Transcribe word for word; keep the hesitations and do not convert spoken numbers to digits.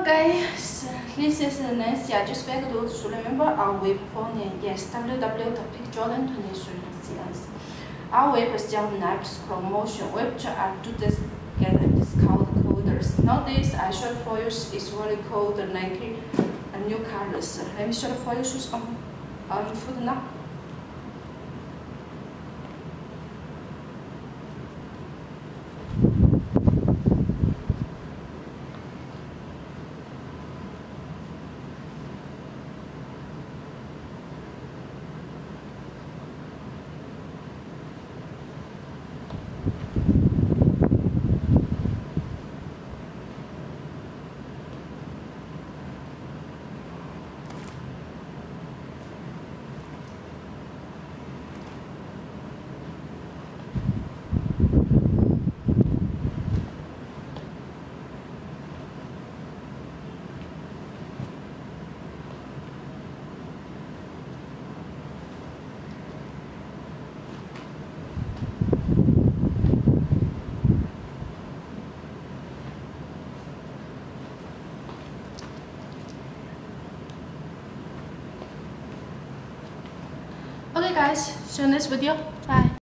guys, this is Nancy. I just back to to remember our web phone name. Yes, w w w dot pick jordan twenty-three dot c s. Our web is Jump Naps promotion. Web to up to this get discount coders. Nowadays, I show for you is really cold Nike and new colors. Let me show for you shoes on on foot now. Okay guys, see you in this video. Bye.